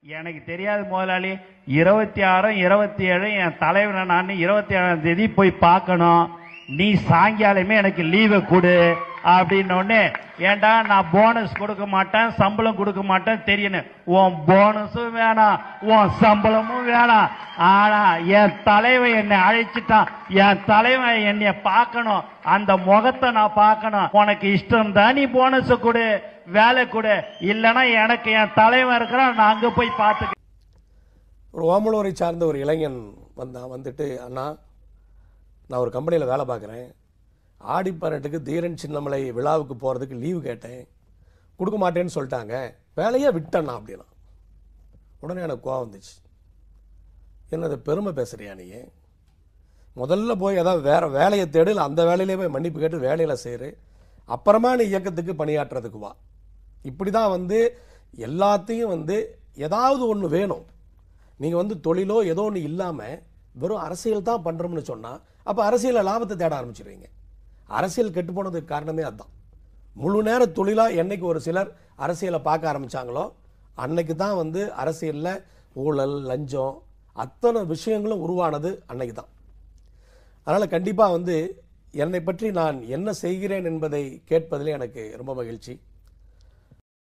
எனக்கு தெரியாது முதலாளி. 26, 27 என் தலைவனை நான் 27ஆம் தேதி போய் பார்க்கணும். நீ சாயங்காலமே எனக்கு லீவை கொடு அப்படின்னோடனே, ஏண்டா நான் போனஸ் கொடுக்க மாட்டேன், சம்பளம் கொடுக்க மாட்டேன் தெரியணும். உன் போனஸும் வேணாம், உன் சம்பளமும் வேணாம். ஆனா என் தலைவன் என்னை அழைச்சிட்டான், என் தலைவன் என்னை பார்க்கணும், அந்த முகத்தை நான் பார்க்கணும். உனக்கு இஷ்டம் தான் நீ போனஸ் கொடு, வேலை கொடு, இல்லைன்னா எனக்கு என் தலைவன் இருக்கிறான், நான் அங்க போய் பார்த்துக்க. ஒரு ஓமலூரை சார்ந்த ஒரு இளைஞன் வந்துட்டு, அண்ணா நான் ஒரு கம்பெனியில் வேலை பார்க்குறேன், ஆடி 18க்கு தீரன் சின்னமலை விழாவுக்கு போகிறதுக்கு லீவு கேட்டேன், கொடுக்க மாட்டேன்னு சொல்லிட்டாங்க, வேலையே விட்டேண்ணா அப்படின்னா. உடனே எனக்கு கோவம் வந்துச்சு. என்னது பெருமை பேசுறியா நீ? முதல்ல போய் ஏதாவது வேற வேலையை தேடு, இல்லை அந்த வேலையிலே போய் மன்னிப்பு கேட்டு வேலையில் சேரு, அப்புறமா நீ இயக்கத்துக்கு பணியாற்றுறதுக்கு வா. இப்படி தான் எல்லாத்தையும் ஏதாவது ஒன்று வேணும். நீங்கள் தொழிலோ ஏதோ ஒன்று இல்லாமல் வெறும் அரசியல் தான் பண்ணுறோம்னு சொன்னால், அப்போ அரசியலில் லாபத்தை தேட ஆரம்பிச்சிடுவீங்க. அரசியல் கெட்டு போனதுக்கு காரணமே அதுதான். முழு நேர தொழிலாக என்னைக்கு ஒரு சிலர் அரசியலை பார்க்க ஆரம்பித்தாங்களோ அன்னைக்கு தான் அரசியலில் ஊழல், லஞ்சம், அத்தனை விஷயங்களும் உருவானது அன்னைக்கு தான். அதனால் கண்டிப்பாக என்னை பற்றி நான் என்ன செய்கிறேன் என்பதை கேட்பதிலே எனக்கு ரொம்ப மகிழ்ச்சி.